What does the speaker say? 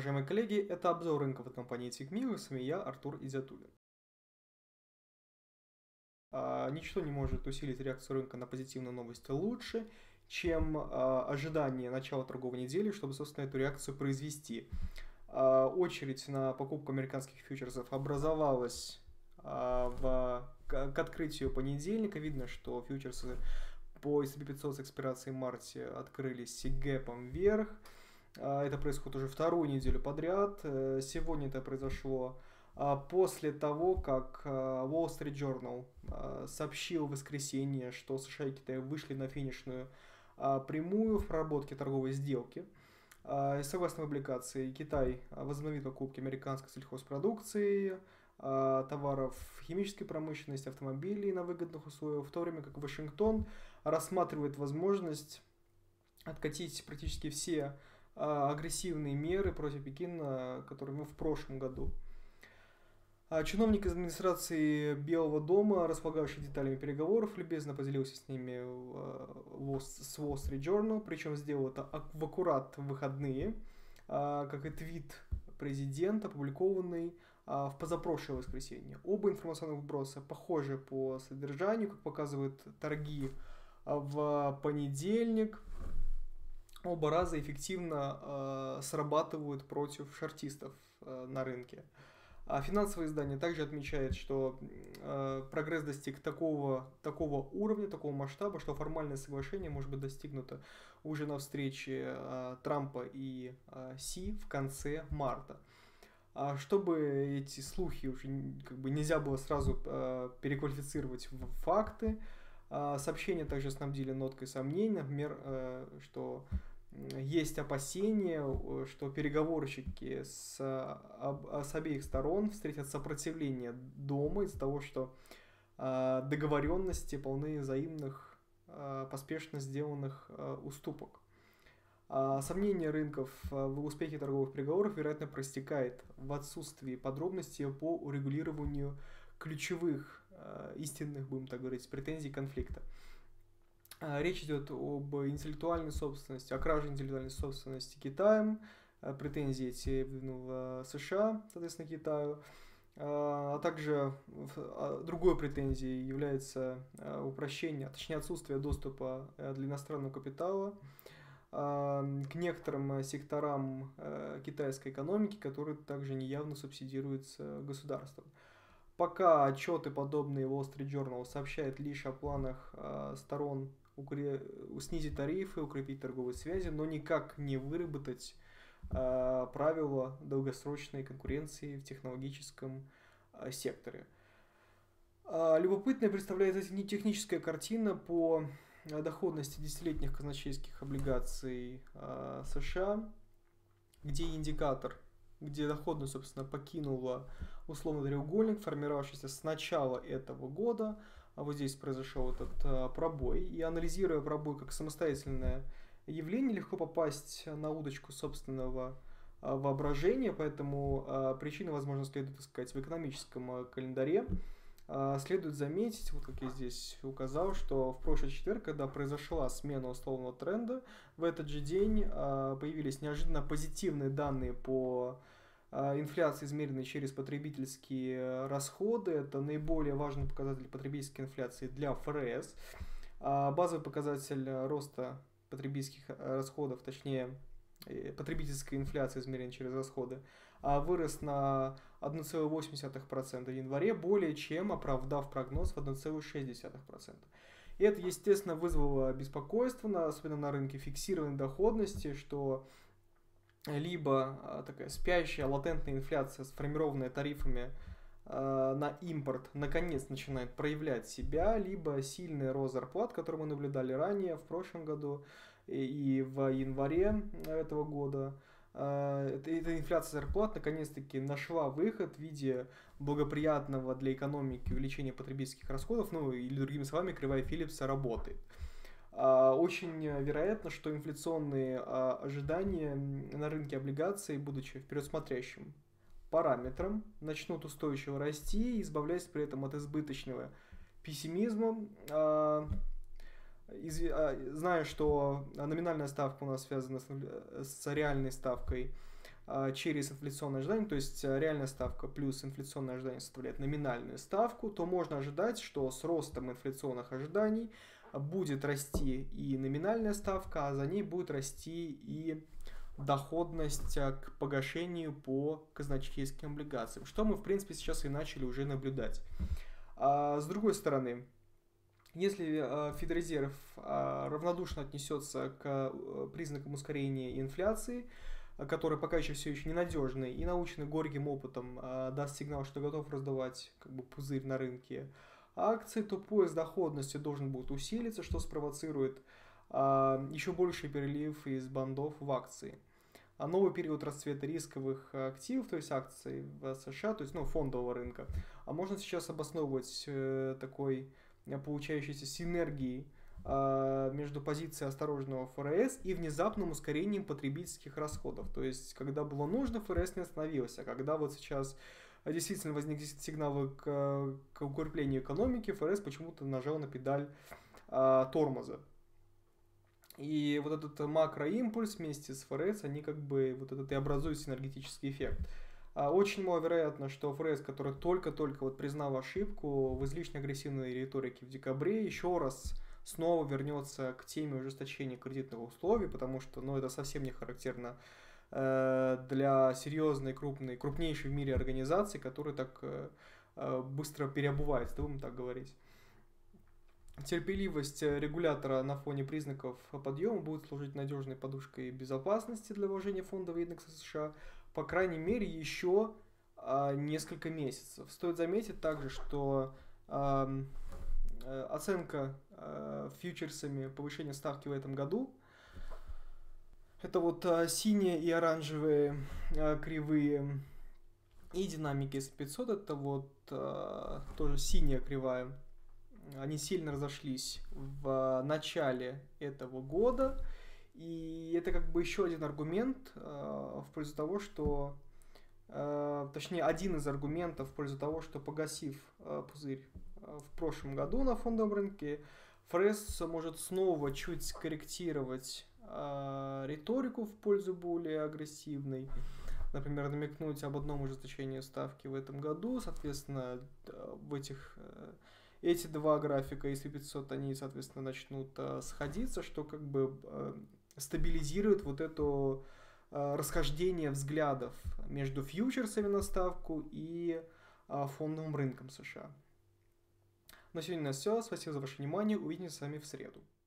уважаемые коллеги, это обзор рынков от компании Тикмир, с вами я, Артур Изятуллин. Ничто не может усилить реакцию рынка на позитивные новости лучше, чем ожидание начала торговой недели, чтобы, собственно, эту реакцию произвести. Очередь на покупку американских фьючерсов образовалась к открытию понедельника. Видно, что фьючерсы по S&P 500 с экспирацией в марте открылись гэпом вверх. Это происходит уже вторую неделю подряд. Сегодня это произошло после того, как Wall Street Journal сообщил в воскресенье, что США и Китай вышли на финишную прямую в проработке торговой сделки. Согласно публикации, Китай возобновит покупки американской сельхозпродукции, товаров химической промышленности, автомобилей на выгодных условиях, в то время как Вашингтон рассматривает возможность откатить практически все агрессивные меры против Пекина, которые в прошлом году. Чиновник из администрации Белого дома, располагавший деталями переговоров, любезно поделился с ними с Wall Street Journal, причем сделал это в аккурат в выходные, как и твит президента, опубликованный в позапрошлое воскресенье. Оба информационных вброса похожи по содержанию, как показывают торги в понедельник. Оба раза эффективно срабатывают против шортистов на рынке. Финансовое издание также отмечает, что прогресс достиг такого уровня, такого масштаба, что формальное соглашение может быть достигнуто уже на встрече Трампа и Си в конце марта. Чтобы эти слухи уже нельзя было сразу переквалифицировать в факты, сообщение также снабдили ноткой сомнений, например, что есть опасения, что переговорщики с обеих сторон встретят сопротивление дома из-за того, что договоренности полны взаимных поспешно сделанных уступок. Сомнение рынков в успехе торговых переговоров, вероятно, проистекает в отсутствии подробностей по урегулированию ключевых истинных, будем так говорить, претензий конфликта. Речь идет об интеллектуальной собственности, о краже интеллектуальной собственности Китаем, претензии эти в США, соответственно, Китаю. А также другой претензией является упрощение, точнее отсутствие доступа для иностранного капитала к некоторым секторам китайской экономики, которые также неявно субсидируются государством. Пока отчеты, подобные Wall Street Journal, сообщают лишь о планах сторон снизить тарифы, укрепить торговые связи, но никак не выработать правила долгосрочной конкуренции в технологическом секторе. Любопытной представляется техническая картина по доходности десятилетних казначейских облигаций США, где индикатор, где доходность, собственно, покинула условный треугольник, формировавшийся с начала этого года. А вот здесь произошел этот пробой. И анализируя пробой как самостоятельное явление, легко попасть на удочку собственного воображения, поэтому причины, возможно, следует искать в экономическом календаре. Следует заметить, вот как я здесь указал, что в прошлый четверг, когда произошла смена условного тренда, в этот же день появились неожиданно позитивные данные по инфляции, измеренной через потребительские расходы. Это наиболее важный показатель потребительской инфляции для ФРС. Базовый показатель роста потребительских расходов, точнее потребительской инфляции, измеренной через расходы, вырос на 1,8% в январе, более чем оправдав прогноз в 1,6%. И это, естественно, вызвало беспокойство, особенно на рынке фиксированной доходности, что либо такая спящая латентная инфляция, сформированная тарифами на импорт, наконец начинает проявлять себя, либо сильный рост зарплат, который мы наблюдали ранее, в прошлом году и в январе этого года. Эта инфляция зарплат наконец-таки нашла выход в виде благоприятного для экономики увеличения потребительских расходов, ну или другими словами, кривая Филлипса работает. Очень вероятно, что инфляционные ожидания на рынке облигаций, будучи впередсмотрящим параметром, начнут устойчиво расти, избавляясь при этом от избыточного пессимизма. Зная, что номинальная ставка у нас связана с реальной ставкой через инфляционное ожидание, то есть реальная ставка плюс инфляционное ожидание составляет номинальную ставку, то можно ожидать, что с ростом инфляционных ожиданий будет расти и номинальная ставка, а за ней будет расти и доходность к погашению по казначейским облигациям, что мы, в принципе, сейчас и начали уже наблюдать. С другой стороны, если Федрезерв равнодушно отнесется к признакам ускорения инфляции, который пока еще все еще ненадежный и научный горьким опытом даст сигнал, что готов раздавать как бы пузырь на рынке акций, то поиск доходности должен будет усилиться, что спровоцирует еще больший перелив из бандов в акции. А новый период расцвета рисковых активов, то есть акций в США, то есть фондового рынка, можно сейчас обосновывать такой получающейся синергией между позицией осторожного ФРС и внезапным ускорением потребительских расходов. То есть, когда было нужно, ФРС не остановился. Когда вот сейчас действительно возникли сигналы к укреплению экономики, ФРС почему-то нажал на педаль тормоза. И вот этот макроимпульс вместе с ФРС, они как бы вот этот и образуют синергетический эффект. Очень маловероятно, что ФРС, который только-только вот признал ошибку в излишне агрессивной риторике в декабре, еще раз снова вернется к теме ужесточения кредитных условий, потому что это совсем не характерно для серьезной, крупнейшей в мире организации, которая так быстро переобувается, будем так говорить. Терпеливость регулятора на фоне признаков подъема будет служить надежной подушкой безопасности для вложения фондового индекса США, по крайней мере, еще несколько месяцев. Стоит заметить также, что оценка фьючерсами повышения ставки в этом году, это вот синие и оранжевые кривые, и динамики S500, это вот тоже синяя кривая. Они сильно разошлись в начале этого года, и это как бы еще один аргумент в пользу того, что, точнее, один из аргументов в пользу того, что погасив пузырь в прошлом году на фондовом рынке, ФРС может снова чуть скорректировать риторику в пользу более агрессивной. Например, намекнуть об одном ужесточении ставки в этом году, соответственно, эти два графика S&P 500, они, соответственно, начнут сходиться, что как бы стабилизирует вот это расхождение взглядов между фьючерсами на ставку и фондовым рынком США. На сегодня у нас все. Спасибо за ваше внимание. Увидимся с вами в среду.